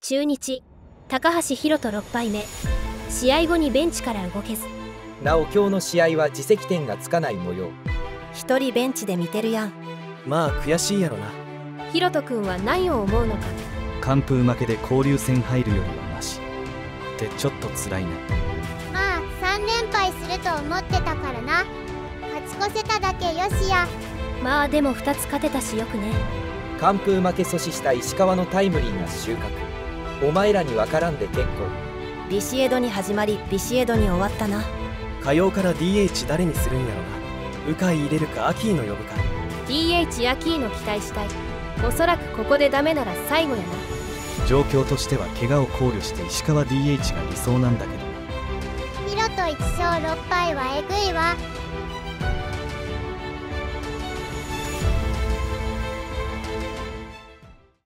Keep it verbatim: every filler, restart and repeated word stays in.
中日高橋宏斗ろく敗目。試合後にベンチから動けず。 なお今日の試合は自責点がつかない模様。 一人ベンチで見てるやん。 まあ悔しいやろな。 宏斗くんは何を思うのか。 完封負けで交流戦入るよりはマシってちょっと辛いね。 まあさん連敗すると思ってたからな。勝ち越せただけよしや。 まあでもふたつ勝てたしよくね。 完封負け阻止した石川のタイムリーが収穫。お前らにわからんで結構。 ビシエドに始まりビシエドに終わったな。 火曜から ディーエイチ 誰にするんやろな。鵜飼入れるかアキーノ呼ぶか。 ディーエイチ アキーノ期待したい。おそらくここでダメなら最後やな。 状況としては怪我を考慮して石川 ディーエイチ が理想なんだけど。 ヒロトいち勝ろく敗はえぐいわ。